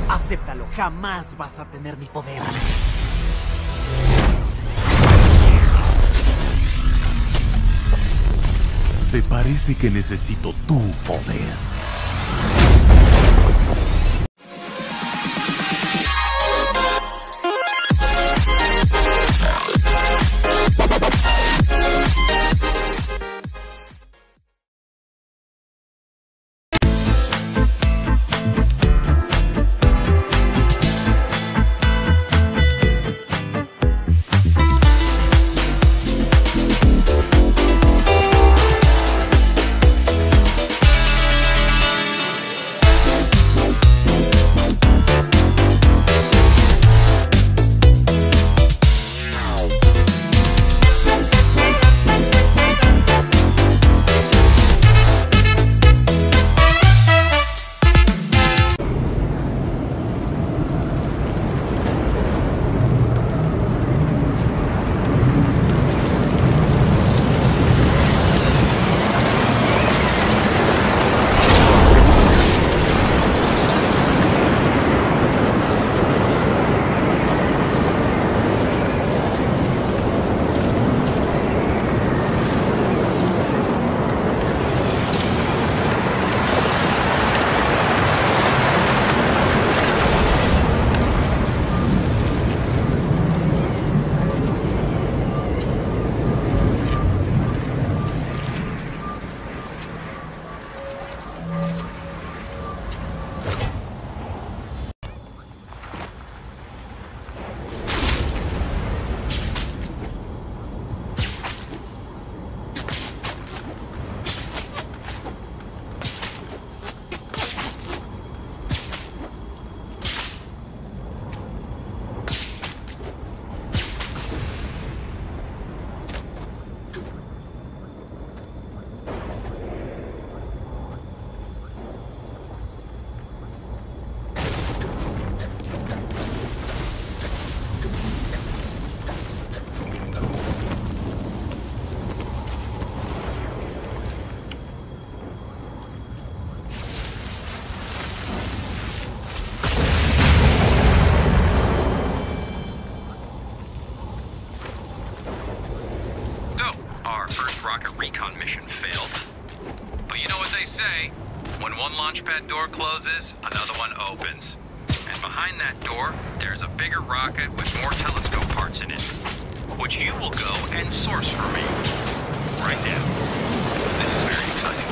Acéptalo, jamás vas a tener mi poder. ¿Te parece que necesito tu poder? Recon mission failed. But you know what they say, when one launchpad door closes, another one opens. And behind that door, there's a bigger rocket with more telescope parts in it, which you will go and source for me right now. This is very exciting.